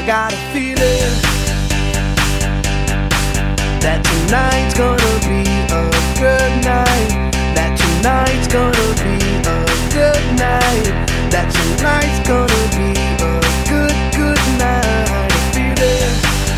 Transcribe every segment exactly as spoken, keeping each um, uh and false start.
got a feeling that tonight's gonna be a good night. That tonight's gonna be a good night. That tonight's gonna be a good, good night. A feeling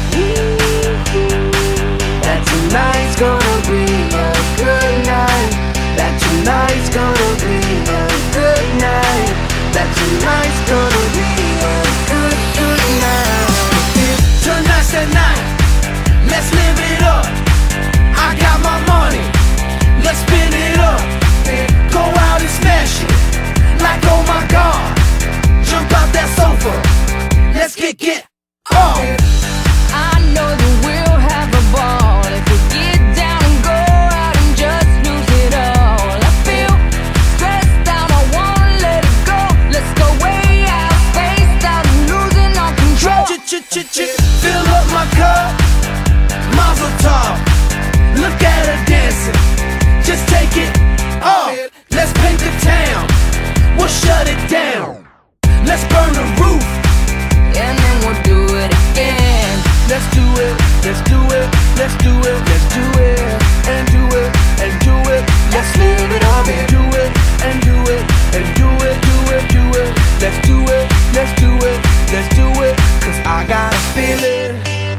that tonight's gonna be a good night. That tonight's gonna be a good night. That tonight's gonna be a good, good night. Tonight's the night, let's live it up. I got my money, let's spin it up. Go out and smash it, like oh my God. Jump out that sofa, let's get get up. I know that we'll have a ball if we get down and go out and just lose it all. I feel stressed out, I wanna let it go. Let's go way out, spaced out and losing all control. Fill up my cup, mazel tov. Look at her dancing, just take it off. Let's paint the town, we'll shut it down. Let's burn the roof, and then we'll do it again. let's do it, let's do it, let's do it, let's do it, and do it, and do it. Let's live it up and do it, and do it, and do it, do it, do it. Let's do it, let's do it, let's do it. Cause I got a feeling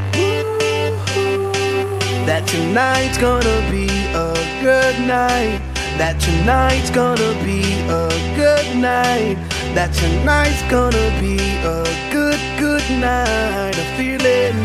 that tonight's gonna be a good night. That tonight's gonna be a good night. That tonight's gonna be a good, good night. A feeling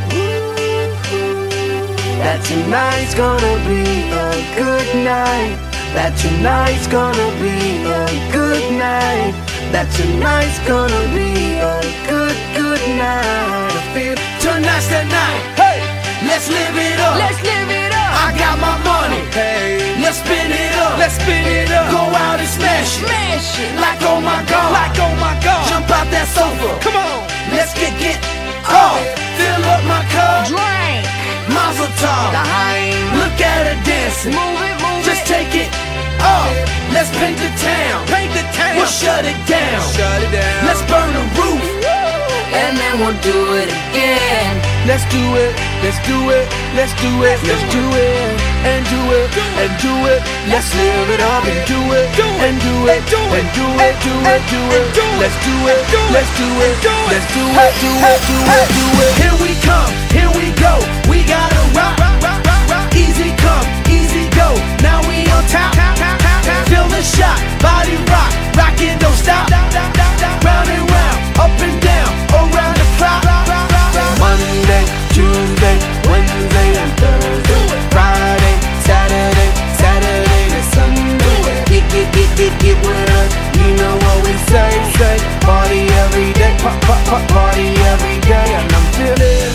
that tonight's gonna be a good night. That tonight's gonna be a good night. That tonight's gonna be a good, good night. I feel tonight's the night. Hey, let's live it up. Let's live it up. I got my money. Hey, let's spin it up. Let's spin it up. Go out and smash it. Smash it. Like oh my God. Like oh my God. Jump out that sofa. Come on. Let's get get off. Fill up my cup. Drink. Mazel tov. Daheim. Look at her dancing. Move it, move Just it. take it off. Let's paint the town. Paint the town. We'll shut it down. Shut it down. Let's burn the roof. And then we'll do it again. Let's do it, let's do it, let's do it, let's do it, and do it, and do it. Let's live it up and do it, and do it, and do it, do it, do it. Let's do it, let's do it, let's do it, do it, do it, do it. Here we come, here we go. We gotta rock, rock, rock, rock. Easy come, easy go. Now we on top, feel the shot, body rock, rockin' don't stop. Round and round, up and down, around the clock. Monday, Tuesday, Wednesday, and Thursday, Friday, Saturday, Saturday to Sunday. Get, get, get, get, get with us. You know what we say, say. Party every day, pop, pop, pop, party every day. And I'm feeling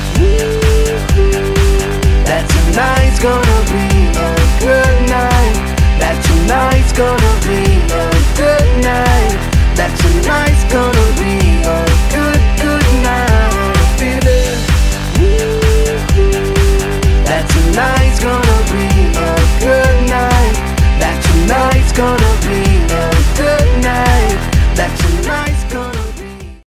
that tonight's gonna be a good night. That tonight's gonna be a good night. That tonight's gonna